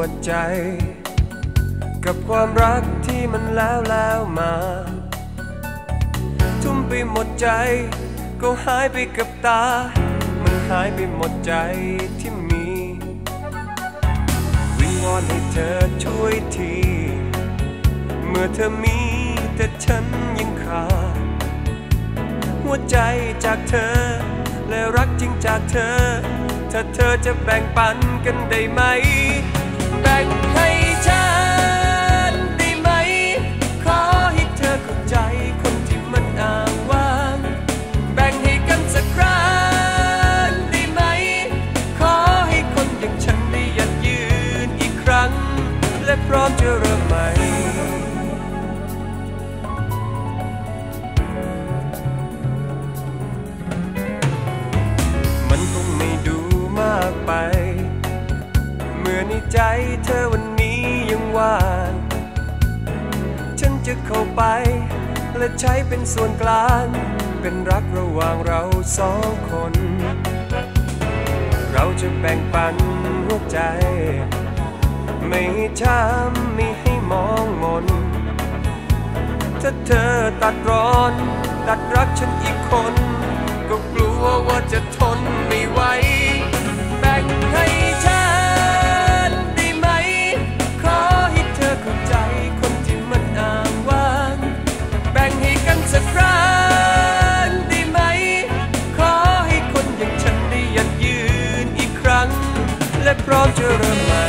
วใจกับความรักที่มันแล้วมาทุ่มไปหมดใจก็หายไปกับตามันหายไปหมดใจที่มีวิงวอนให้เธอช่วยทีเมื่อเธอมีแต่ฉันยังขาดหัวใจจากเธอและรักจริงจากเธอถ้าเธอจะแบ่งปันกันได้ไหมแบ่งให้ฉันได้ไหมขอให้เธอเข้าใจคนที่มันอ้างว้างแบ่งให้กันสักครั้งได้ไหมขอให้คนอย่างฉันได้ยัดยืนอีกครั้งและพร้อมจะเริ่มใหม่มันคงไม่ดูมากไปเมื่อในใจเธอวันนี้ยังว่างฉันจะเข้าไปและใช้เป็นส่วนกลางเป็นรักระหว่างเราสองคนเราจะแบ่งปันหัวใจไม่ให้ช้ำไม่ให้มองมนถ้าเธอตัดร้อนตัดรักฉันอีกคนก็กลัวว่าจะทนไม่ไหวแบ่งให้ฉันได้ไหมขอให้เธอเข้าใจคนที่มันอ้างว้างแบ่งให้กันสักครั้งได้ไหมขอให้คนอย่างฉันได้ยัดยืนอีกครั้งและพร้อมจะเริ่มใหม่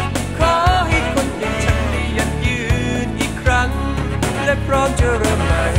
พร้อมจะเริ่มใหม่